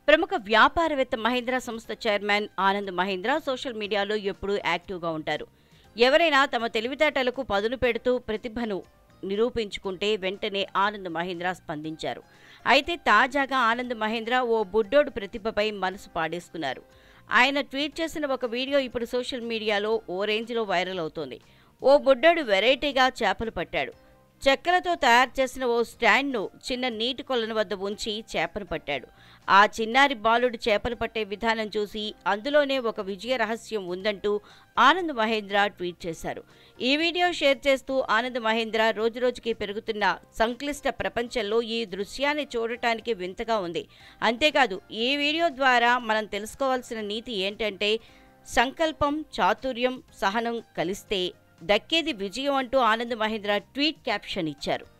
ప్రముఖ వ్యాపారవేత్త మహీంద్రా సంస్థ చైర్మన్ ఆనంద్ మహీంద్రా సోషల్ మీడియాలో ఎప్పుడూ యాక్టివ్గా ఉంటారు. ఎవరైనా తమ తెలివితేటలకు పదును పెడుతూ ప్రతిభను నిరూపించుకుంటే వెంటనే ఆనంద్ మహీంద్రా స్పందించారు. అయితే తాజాగా ఆనంద్ మహీంద్రా ఓ బుడ్డోడు ప్రతిభపై మనసు పాడేసుకున్నారు. ఆయన ట్వీట్ చేసిన ఒక వీడియో ఇప్పుడు సోషల్ మీడియాలో ఓ రేంజ్లో వైరల్ అవుతోంది. ఓ బుడ్డోడు వెరైటీగా చేపలు పట్టాడు. చెక్కలతో తయారు చేసిన ఓ స్టాండ్ను చిన్న నీటి కొలను వద్ద ఉంచి చేపను పట్టాడు. ఆ చిన్నారి బాలుడు చేపలు పట్టే విధానం చూసి అందులోనే ఒక విజయ రహస్యం ఉందంటూ ఆనంద్ మహీంద్రా ట్వీట్ చేశారు. ఈ వీడియో షేర్ చేస్తూ ఆనంద్ మహీంద్రా రోజురోజుకి పెరుగుతున్న సంక్లిష్ట ప్రపంచంలో ఈ దృశ్యాన్ని చూడటానికి వింతగా ఉంది. అంతేకాదు ఈ వీడియో ద్వారా మనం తెలుసుకోవాల్సిన నీతి ఏంటంటే సంకల్పం, చాతుర్యం, సహనం కలిస్తే దక్కేది విజయం అంటూ ఆనంద్ మహీంద్రా ట్వీట్ క్యాప్షన్ ఇచ్చారు.